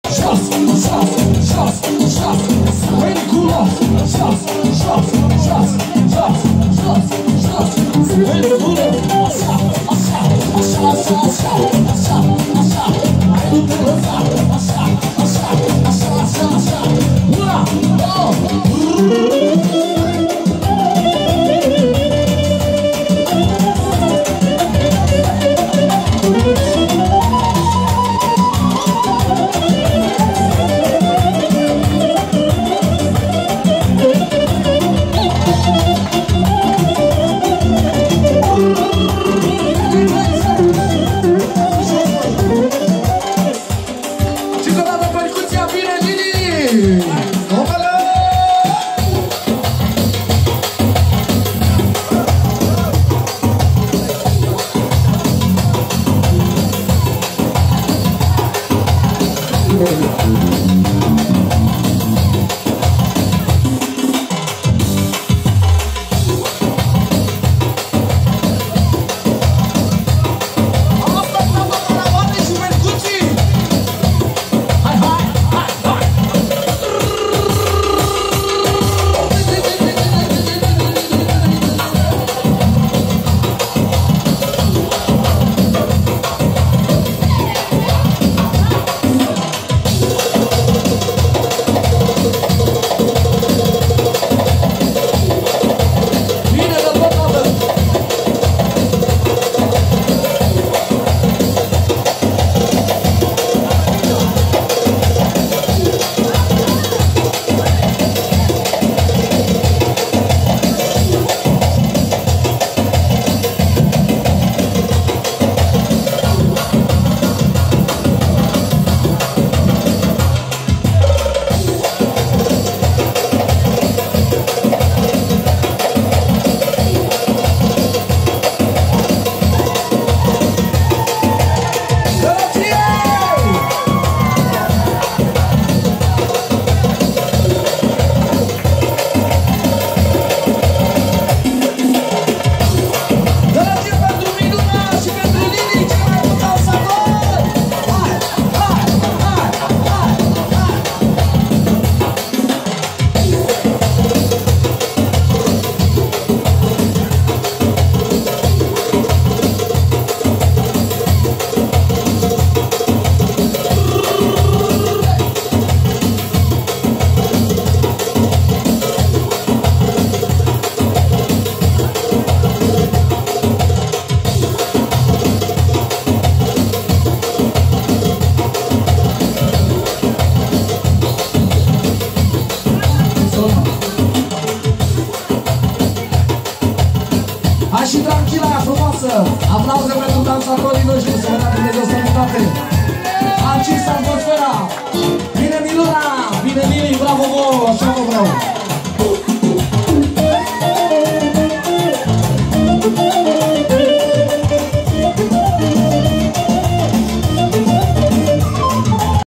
jos, jos, jos, jos, periculos, jos, jos, jos, jos, jos, jos, periculos, așa, așa, așa, așa, așa, așa, așa, mai nu te lăsa, așa, așa, așa, așa, așa, una, două, și tranquila aia frumoasă. Aplauze pentru dansatorii noștri, să vă dea Dumnezeu sănătate. Am cins atmosfera. Bine Miluna, bine Lili, bravo vouă, așa vă vreau.